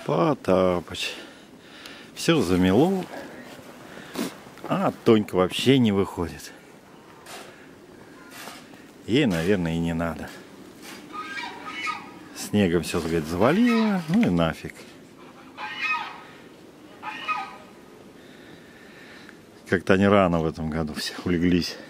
Потапыч. Все замело, а Тонька вообще не выходит. Ей, наверное, и не надо. Снегом все, говорит, завалило, ну и нафиг. Как-то они рано в этом году все улеглись.